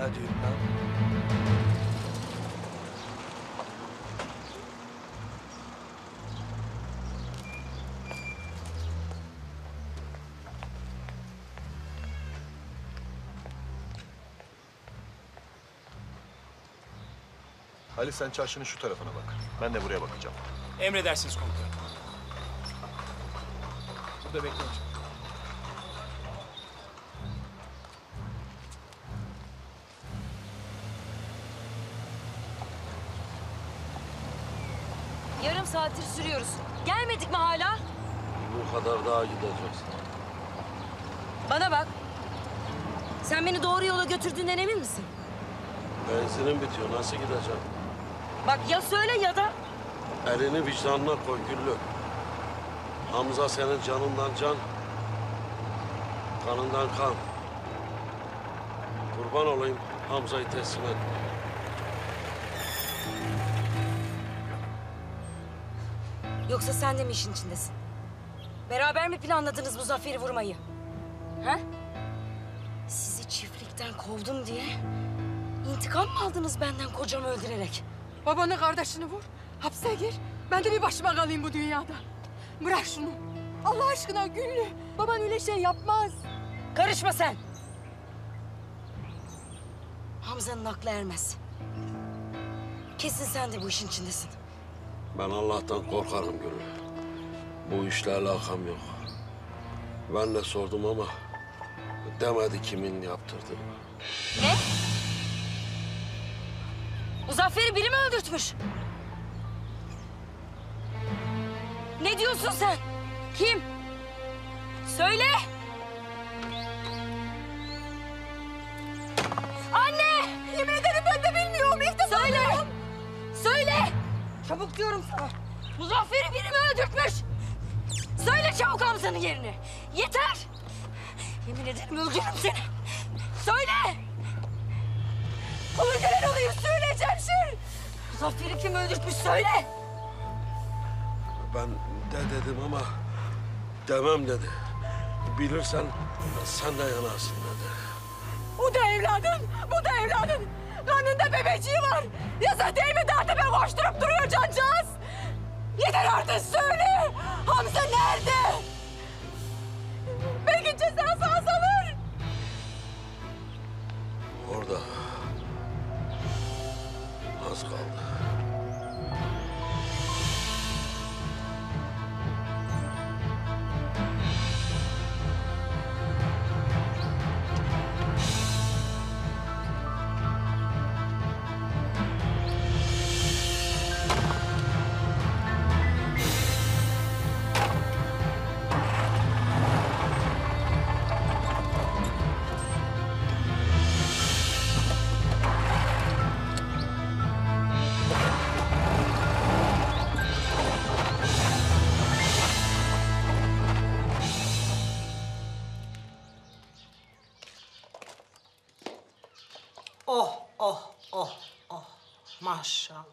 Ne diyorsun lan? Ali sen çarşının şu tarafına bak. Ben de buraya bakacağım. Emredersiniz komutanım. Burada bekle hocam. Yarım saattir sürüyoruz. Gelmedik mi hala? Bu kadar daha gideceksin. Bana bak. Sen beni doğru yola götürdüğünden emin misin? Benzinin bitiyor. Nasıl gideceğim? Bak ya söyle ya da... Elini vicdanına koy Güllü. Hamza senin canından can, kanından kan. Kurban olayım, Hamza'yı teslim et. Yoksa sen de mi işin içindesin? Beraber mi planladınız bu zaferi vurmayı? Ha? Sizi çiftlikten kovdum diye intikam mı aldınız benden kocamı öldürerek? Babanı kardeşini vur, hapse gir. Ben de bir başıma kalayım bu dünyada. Bırak şunu. Allah aşkına Güllü, baban öyle şey yapmaz. Karışma sen! Hamza'nın aklı ermez. Kesin sen de bu işin içindesin. Ben Allah'tan korkarım Güllü. Bu işle alakam yok. Ben de sordum ama demedi kimin yaptırdığını. Ne? Muzaffer'i biri mi öldürtmüş? Ne diyorsun sen? Kim? Söyle! Anne! Yemin ederim ben de bilmiyorum. İlk defa Söyle! duyuyorum. Söyle! Çabuk diyorum sana. Muzaffer'i biri mi öldürtmüş? Söyle çabuk Hamza'nın yerini. Yeter! Yemin ederim öldürürüm seni. Söyle! Kurban olayım söyle Cemşir! Muzaffer'i kim öldürtmüş söyle! Ben de dedim ama demem dedi. Bilirsen sen de yanarsın dedi. Bu da evladın, bu da evladın. Karnında bebeciği var. Yazık değil mi daha tepe koşturup duruyor cancağız? Yeter artık söyle. Hamza nerede? Belki cezası azalır. Orada az kaldı. Oh, oh, oh, oh. Maşallah.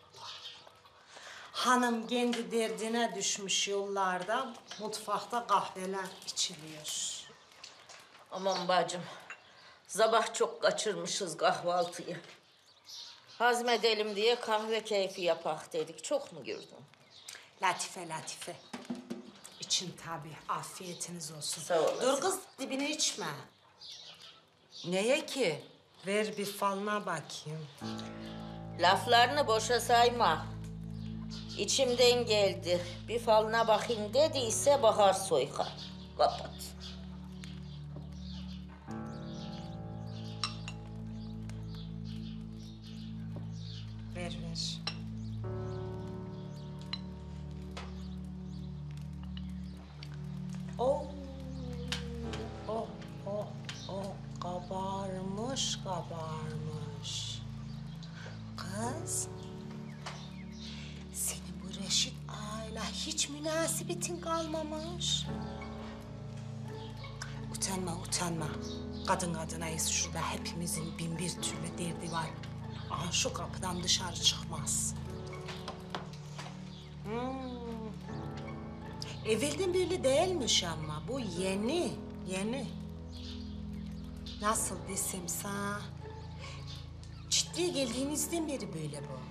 Hanım kendi derdine düşmüş yollarda, mutfakta kahveler içiliyor. Aman bacım, sabah çok kaçırmışız kahvaltıyı. Hazmedelim diye kahve keyfi yapak dedik. Çok mu girdin? Latife, latife. İçin tabii, afiyetiniz olsun. Sağ olasın. Dur kız, dibine içme. Neye ki? Ver bir falına bakayım. Laflarını boşa sayma. İçimden geldi. Bir falına bakayım dediyse Bahar Soykan. Kapat. Ver, ver. Oh, oh, oh, oh. Kabarmış, kabarmış. Kız, senin bu Reşit ağayla hiç münasebetin kalmamış. Utanma, utanma. Kadın kadınayız şurada. Hepimizin bin bir türlü derdi var. Aha şu kapıdan dışarı çıkmaz. Evvelden böyle değilmiş ama bu yeni, yeni. Nasıl desem sana? Buraya geldiğinizden beri böyle bu.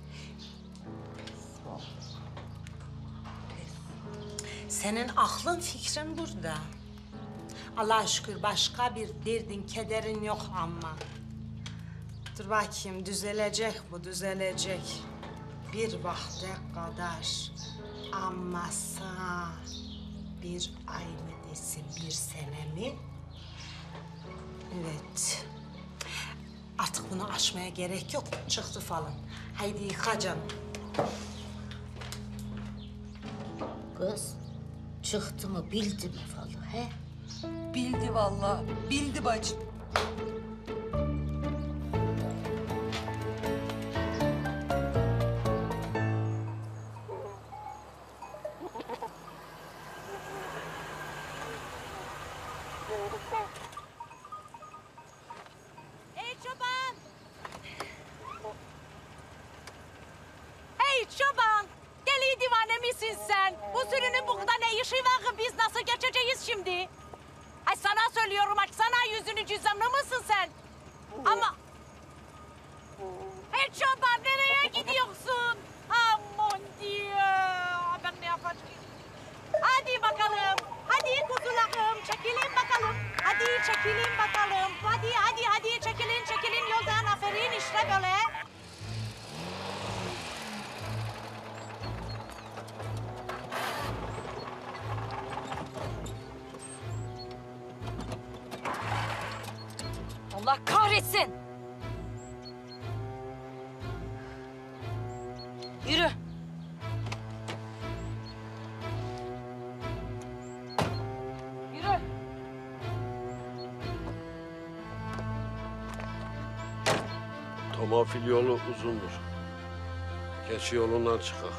Senin aklın fikrin burada. Allah'a şükür başka bir derdin, kederin yok ama. Dur bakayım, düzelecek bu, düzelecek. Bir vakte kadar. Ama sana bir ay mı desin, bir sene mi? Evet. Artık bunu aşmaya gerek yok. Çıktı falan. Haydi yıka canım. Kız çıktı mı bildi mi falan he? Bildi vallahi, bildi bacım. Hey çoban! Hey çoban! Deli divane misin sen? Bu sürünün burada ne işi var? Biz nasıl geçeceğiz şimdi? Ay sana söylüyorum, açsana yüzünü, cüzdanlı mısın sen? Ama... Hey çoban, nereye gidiyorsun? Aman Dieu! Ben ne yapacağım? Hadi bakalım. Hadi kuzularım, çekilin bakalım. Hadi çekilin bakalım. Hadi çekilin yoldan. Aferin işte böyle. Allah kahretsin! Yürü. Yürü. Tomofil yolu uzundur. Keçi yolundan çıkak.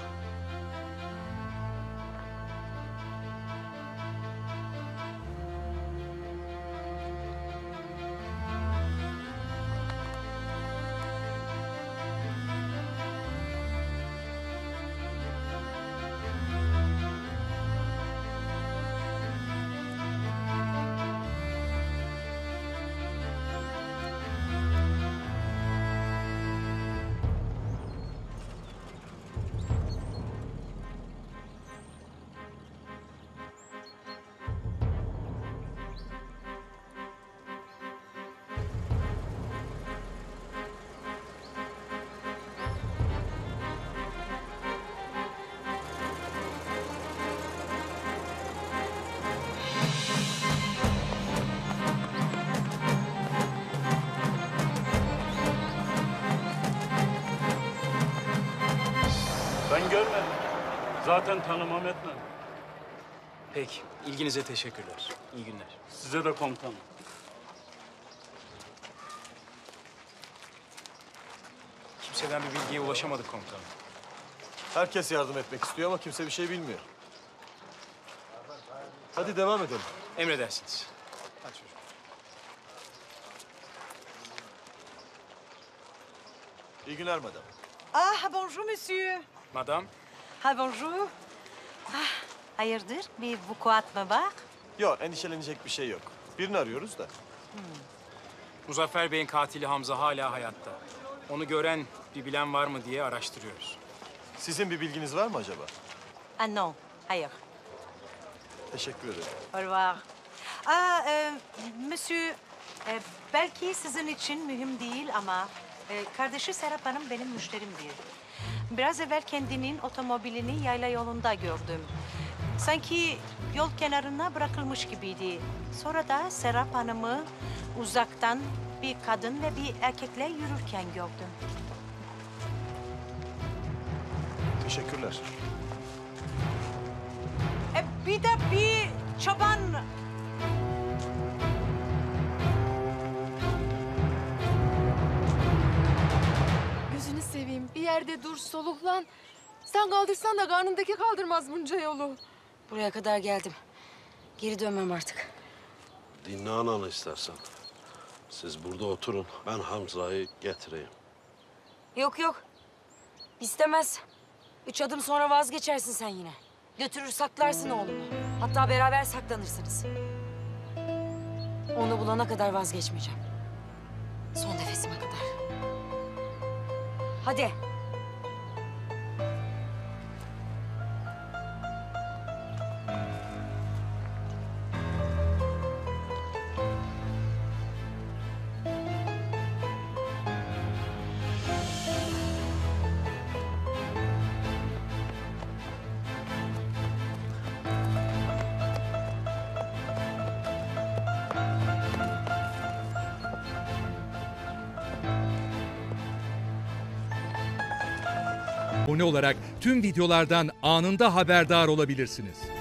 Ben görmedim. Zaten tanımam etmem. Peki, ilginize teşekkürler. İyi günler. Size de komutanım. Kimseden bir bilgiye ulaşamadık komutanım. Herkes yardım etmek istiyor ama kimse bir şey bilmiyor. Hadi devam edelim. Emredersiniz. Hadi çocuk. İyi günler madam. Ah, bonjour monsieur. Madam, Ha, bonjour. Ah, hayırdır? Bir vukuat mı var? Yok, endişelenecek bir şey yok. Birini arıyoruz da. Muzaffer Bey'in katili Hamza hala hayatta. Onu gören, bir bilen var mı diye araştırıyoruz. Sizin bir bilginiz var mı acaba? Ah non, hayır. Teşekkür ederim. Au revoir. Ah, monsieur, belki sizin için mühim değil ama kardeşi Serap Hanım benim müşterimdir. Biraz evvel kendinin otomobilini yayla yolunda gördüm. Sanki yol kenarına bırakılmış gibiydi. Sonra da Serap Hanım'ı uzaktan bir kadın ve bir erkekle yürürken gördüm. Teşekkürler. Bir de bir çoban... Gözünü seveyim, bir yerde dur, soluklan. Sen kaldırsan da karnındaki kaldırmaz bunca yolu. Buraya kadar geldim. Geri dönmem artık. Dinle ananı istersen. Siz burada oturun. Ben Hamza'yı getireyim. Yok yok. İstemez. 3 adım sonra vazgeçersin sen yine. Götürür saklarsın oğlumu. Hatta beraber saklanırsınız. Onu bulana kadar vazgeçmeyeceğim. Son nefesime kadar. Hadi. Abone olarak tüm videolardan anında haberdar olabilirsiniz.